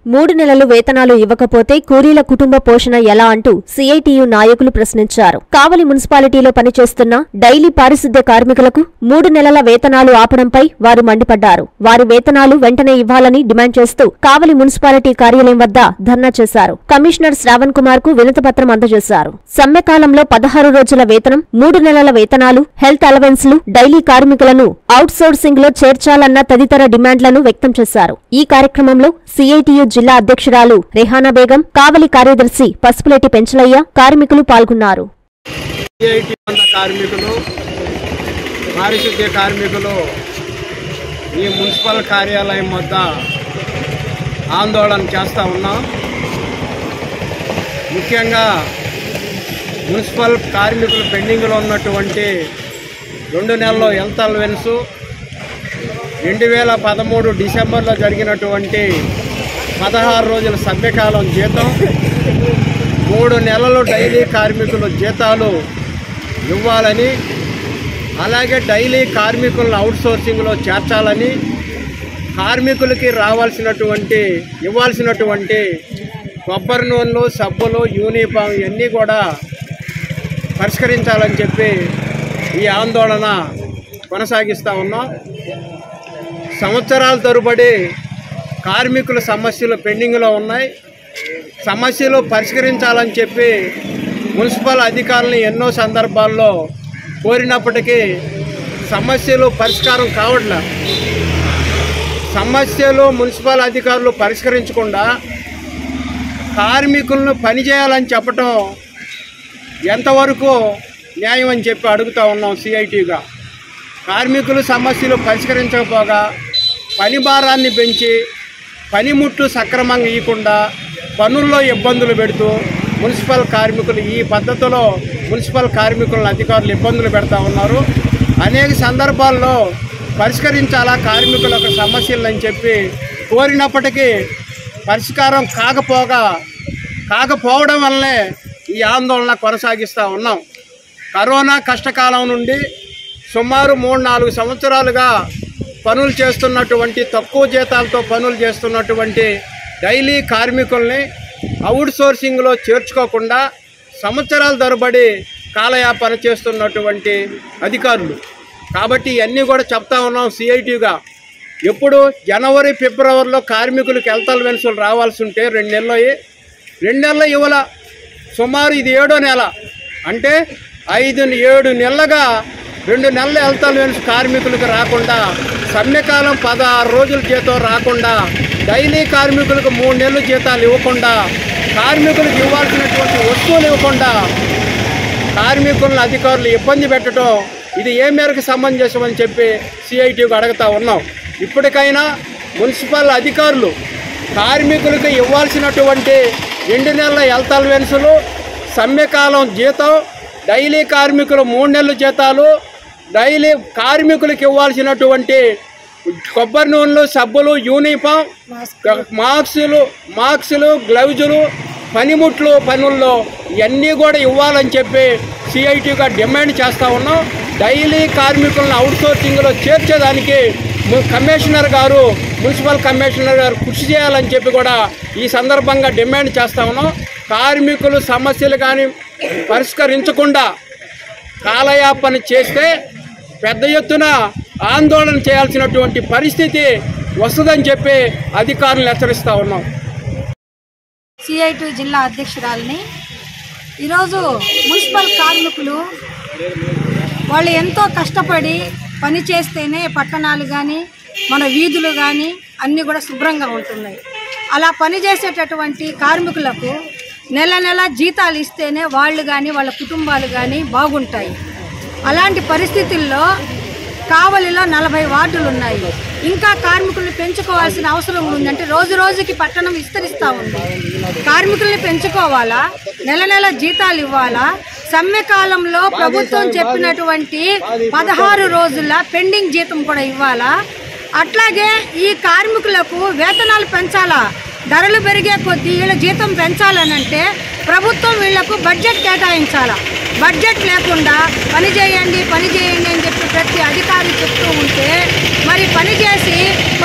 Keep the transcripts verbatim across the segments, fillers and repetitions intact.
మూడు నెలలు వేతనాలు ఇవ్వకపోతే కూలీల కుటుంబ పోషణ ఎలా అంటూ సీఐటియు నాయకులు ప్రశ్నించారు. కావలి మున్సిపాలిటీలో పనిచేస్తున్న డైలీ పారిశుద్ధ్య కార్మికులకు మూడు నెలల వేతనాలు ఆపడంపై వారు మండిపడ్డారు. వారి వేతనాలు వెంటనే ఇవ్వాలని డిమాండ్ చేస్తూ కావలి మున్సిపాలిటీ కార్యాలయం వద్ద ధర్నా చేశారు. కమిషనర్ శ్రావణ్ కుమార్ కు వినతిపత్రం అందజేశారు. సమ్మెకాలంలో పదహారు రోజుల వేతనం, మూడు నెలల వేతనాలు, హెల్త్ అలవెన్స్లు, డైలీ కార్మికులను అవుట్ సోర్సింగ్ లో చేర్చాలన్న తదితర డిమాండ్లను వ్యక్తం చేశారు. ఈ కార్యక్రమంలో సీఐటియు జిల్లా అధ్యక్షురాలు రెహానా బేగం, కావలి కార్యదర్శి పసుపులేటి పెంచలయ్య, కార్మికులు పాల్గొన్నారు. కార్మికులు, పారిశుద్ధ్య కార్మికులు ఈ మున్సిపల్ కార్యాలయం వద్ద ఆందోళన చేస్తూ ఉన్నాం. ముఖ్యంగా మున్సిపల్ కార్మికులు పెండింగ్లో ఉన్నటువంటి రెండు నెలల్లో హెల్త్ అలవెన్స్, రెండు వేల పదమూడు డిసెంబర్లో జరిగినటువంటి పదహారు రోజుల సమ్మెకాలం జీతం, మూడు నెలలు డైలీ కార్మికుల జీతాలు ఇవ్వాలని, అలాగే డైలీ కార్మికులను అవుట్ సోర్సింగ్లో చేర్చాలని, కార్మికులకి రావాల్సినటువంటి ఇవ్వాల్సినటువంటి కొబ్బరి నూనెలు, సబ్బులు, యూనిఫామ్ ఇవన్నీ కూడా పరిష్కరించాలని చెప్పి ఈ ఆందోళన కొనసాగిస్తూ ఉన్నాం. సంవత్సరాల తరబడి కార్మికుల సమస్యలు పెండింగ్లో ఉన్నాయి. సమస్యలు పరిష్కరించాలని చెప్పి మున్సిపల్ అధికారులను ఎన్నో సందర్భాల్లో కోరినప్పటికీ సమస్యలు పరిష్కారం కావట్లే. సమస్యలు మున్సిపల్ అధికారులు పరిష్కరించకుండా కార్మికులను పనిచేయాలని చెప్పటం ఎంతవరకు న్యాయం అని చెప్పి అడుగుతూ ఉన్నాం. సిఐటిగా కార్మికుల సమస్యలు పరిష్కరించకపోగా పని భారాన్ని పెంచి పనిముట్లు సక్రమంగా ఇవ్వకుండా పనుల్లో ఇబ్బందులు పెడుతూ మున్సిపల్ కార్మికులు ఈ పద్ధతిలో మున్సిపల్ కార్మికులను అధికారులు ఇబ్బందులు పెడతా ఉన్నారు. అనేక సందర్భాల్లో పరిష్కరించాలా కార్మికుల యొక్క సమస్యలని చెప్పి కోరినప్పటికీ పరిష్కారం కాకపోగా కాకపోవడం వల్లనే ఈ ఆందోళన కొనసాగిస్తూ ఉన్నాం. కరోనా కష్టకాలం నుండి సుమారు మూడు నాలుగు సంవత్సరాలుగా పనులు చేస్తున్నటువంటి, తక్కువ జీతాలతో పనులు చేస్తున్నటువంటి డైలీ కార్మికుల్ని అవుట్ సోర్సింగ్లో చేర్చుకోకుండా సంవత్సరాల తరబడి కాలయాపన చేస్తున్నటువంటి అధికారులు. కాబట్టి ఇవన్నీ కూడా చెప్తా ఉన్నాం సిఐటిగా. ఎప్పుడు జనవరి ఫిబ్రవరిలో కార్మికులకు హెల్త్ అలవెన్సులు రావాల్సి ఉంటే రెండు నెలలు రెండు నెలలు ఇవ్వాల. సుమారు ఇది ఏడో నెల, అంటే ఐదు ఏడు నెలలుగా రెండు నెలల హెల్త్ అలవెన్స్ కార్మికులకు రాకుండా, సమ్మెకాలం పదహారు రోజుల జీతం రాకుండా, డైలీ కార్మికులకు మూడు నెలల జీతాలు ఇవ్వకుండా, కార్మికులకు ఇవ్వాల్సినటువంటి వస్తువులు ఇవ్వకుండా కార్మికులను అధికారులు ఇబ్బంది పెట్టడం ఇది ఏ మేరకు సమంజసం అని చెప్పి సిఐటికి అడుగుతూ ఉన్నాం. ఇప్పటికైనా మున్సిపల్ అధికారులు కార్మికులకు ఇవ్వాల్సినటువంటి రెండు నెలల హెల్త్ అలవెన్సులు, సమ్మెకాలం జీతం, డైలీ కార్మికులు మూడు నెలల జీతాలు, డైలీ కార్మికులకు ఇవ్వాల్సినటువంటి కొబ్బరి నూనెలు, సబ్బులు, యూనిఫామ్, మాస్కులు మాస్కులు గ్లౌజులు, పనిముట్లు పనుల్లో ఇవన్నీ కూడా ఇవ్వాలని చెప్పి సిఐటిగా డిమాండ్ చేస్తూ ఉన్నాం. డైలీ కార్మికులను అవుట్ సోర్సింగ్లో చేర్చేదానికి కమిషనర్ గారు మున్సిపల్ కమిషనర్ గారు కృషి చేయాలని చెప్పి కూడా ఈ సందర్భంగా డిమాండ్ చేస్తూ ఉన్నాం. కార్మికులు సమస్యలు కానీ పరిష్కరించకుండా కాలయాపన చేస్తే పెద్ద ఎత్తున ఆందోళన చేయాల్సినటువంటి పరిస్థితి వస్తుందని చెప్పి అధికారులను హెచ్చరిస్తూ ఉన్నాం. సిఐటి జిల్లా అధ్యక్షురాలని ఈరోజు మున్సిపల్ కార్మికులు వాళ్ళు ఎంతో కష్టపడి పని చేస్తేనే పట్టణాలు కానీ మన వీధులు కానీ అన్నీ కూడా శుభ్రంగా ఉంటున్నాయి. అలా పనిచేసేటటువంటి కార్మికులకు నెల నెల జీతాలు ఇస్తేనే వాళ్ళు కానీ వాళ్ళ కుటుంబాలు కానీ బాగుంటాయి. అలాంటి పరిస్థితుల్లో కావలిలో నలభై వార్డులు ఉన్నాయి. ఇంకా కార్మికుల్ని పెంచుకోవాల్సిన అవసరం ఉంది. అంటే రోజు రోజుకి పట్టణం విస్తరిస్తూ ఉంది. కార్మికుల్ని పెంచుకోవాలా, నెల నెల జీతాలు ఇవ్వాలా, సమ్మె కాలంలో ప్రభుత్వం చెప్పినటువంటి పదహారు రోజుల పెండింగ్ జీతం కూడా ఇవ్వాలా, అట్లాగే ఈ కార్మికులకు వేతనాలు పెంచాలా. ధరలు పెరిగే కొద్దీ వీళ్ళ జీతం పెంచాలనంటే ప్రభుత్వం వీళ్లకు బడ్జెట్ కేటాయించాలా. బడ్జెట్ లేకుండా పని చేయండి పని చేయండి అని చెప్పి ప్రతి అధికారి చెప్తూ ఉంటే మరి పని చేసి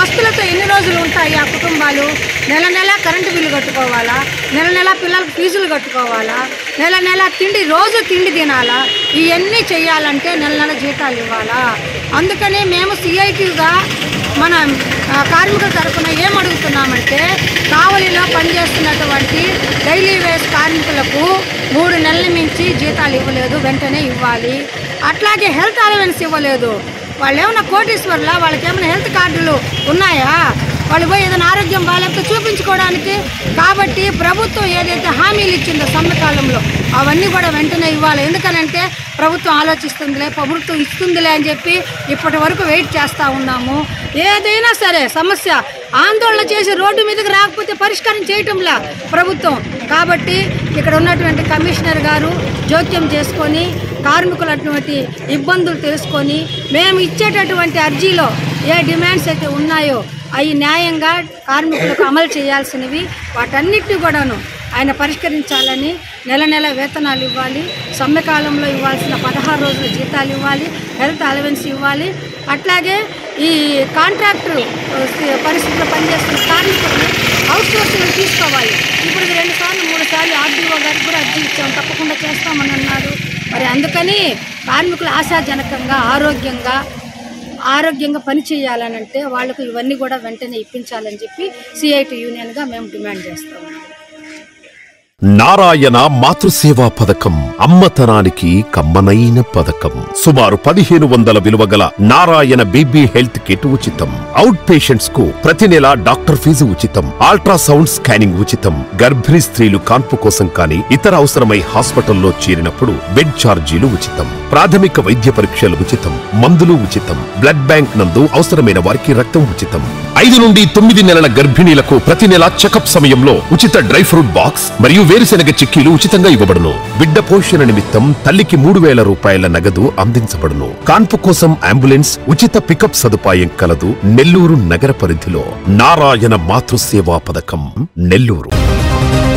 వస్తువులతో ఎన్ని రోజులు ఉంటాయి ఆ కుటుంబాలు? నెల నెల కరెంటు బిల్లు కట్టుకోవాలా, నెల నెల పిల్లలకు ఫీజులు కట్టుకోవాలా, నెల నెల తిండి రోజు తిండి తినాలా? ఇవన్నీ చేయాలంటే నెల నెల జీతాలు ఇవ్వాలా? అందుకని మేము సిఐటిగా మన కార్మికుల తరఫున ఏమడుగుతున్నామంటే, కావలిలో పనిచేస్తున్నటువంటి డైలీ వేస్ కార్మికులకు మూడు నెలల మించి జీతాలు ఇవ్వలేదు, వెంటనే ఇవ్వాలి. అట్లాగే హెల్త్ అలవెన్స్ ఇవ్వలేదు. వాళ్ళు ఏమైనా కోటీశ్వర్లా? వాళ్ళకి ఏమైనా హెల్త్ కార్డులు ఉన్నాయా? వాళ్ళు పోయి ఏదైనా ఆరోగ్యం బాగాలేకపోతే చూపించుకోవడానికి. కాబట్టి ప్రభుత్వం ఏదైతే హామీలు ఇచ్చిందో సమ్మెకాలంలో అవన్నీ కూడా వెంటనే ఇవ్వాలి. ఎందుకనంటే ప్రభుత్వం ఆలోచిస్తుందిలే, ప్రభుత్వం ఇస్తుందిలే అని చెప్పి ఇప్పటి వరకు వెయిట్ చేస్తూ ఉన్నాము. ఏదైనా సరే సమస్య ఆందోళన చేసి రోడ్డు మీదకి రాకపోతే పరిష్కారం చేయటంలా ప్రభుత్వం. కాబట్టి ఇక్కడ ఉన్నటువంటి కమిషనర్ గారు జోక్యం చేసుకొని కార్మికులటువంటి ఇబ్బందులు తెలుసుకొని మేము ఇచ్చేటటువంటి అర్జీలో ఏ డిమాండ్స్ అయితే ఉన్నాయో అవి న్యాయంగా కార్మికులకు అమలు చేయాల్సినవి వాటన్నిటిని కూడాను ఆయన పరిష్కరించాలని, నెల నెల వేతనాలు ఇవ్వాలి, సమ్మెకాలంలో ఇవ్వాల్సిన పదహారు రోజుల జీతాలు ఇవ్వాలి, హెల్త్ అలవెన్స్ ఇవ్వాలి. అట్లాగే ఈ కాంట్రాక్టర్ పరిస్థితిలో పనిచేస్తున్న కార్మికులను అవుట్ సోర్సింగ్ తీసుకోవాలి. ఇప్పుడు రెండు సార్లు మూడు సార్లు ఆర్డీఓ గారికి కూడా అర్జీ ఇచ్చాం, తప్పకుండా చేస్తామని అన్నారు. మరి అందుకని కార్మికులు ఆశాజనకంగా ఆరోగ్యంగా ఆరోగ్యంగా పని చేయాలనంటే వాళ్ళకు ఇవన్నీ కూడా వెంటనే ఇప్పించాలని చెప్పి సిఐటి యూనియన్గా మేము డిమాండ్ చేస్తాము. నారాయణ మాతృసేవా పథకం అమ్మతనానికి కమ్మనైన పథకం. సుమారు పదిహేను వందల విలువ గల నారాయణ బేబీ హెల్త్ కిట్ ఉచితం. అవుట్ పేషెంట్స్ కు ప్రతి నెల డాక్టర్ ఫీజు ఉచితం. అల్ట్రాసౌండ్ స్కానింగ్ ఉచితం. గర్భిణీ స్త్రీలు కాన్పు కోసం కానీ ఇతర అవసరమై హాస్పిటల్లో చేరినప్పుడు బెడ్ ఛార్జీలు ఉచితం. ప్రాథమిక వైద్య పరీక్షలు ఉచితం. మందులు ఉచితం. బ్లడ్ బ్యాంక్ నందు అవసరమైన వారికి రక్తం ఉచితం. ఐదు నుండి తొమ్మిది నెలల గర్భిణీలకు ప్రతి నెల చెకప్ సమయంలో ఉచిత డ్రై ఫ్రూట్ బాక్స్ మరియు వేరుశెనగ చిక్కీలు ఉచితంగా ఇవ్వబడును. బిడ్డ పోషణ నిమిత్తం తల్లికి మూడు వేల రూపాయల నగదు అందించబడును. కాన్పు కోసం అంబులెన్స్ ఉచిత పికప్ సదుపాయం కలదు. నెల్లూరు నగర పరిధిలో నారాయణ మాతృసేవా పథకం, నెల్లూరు.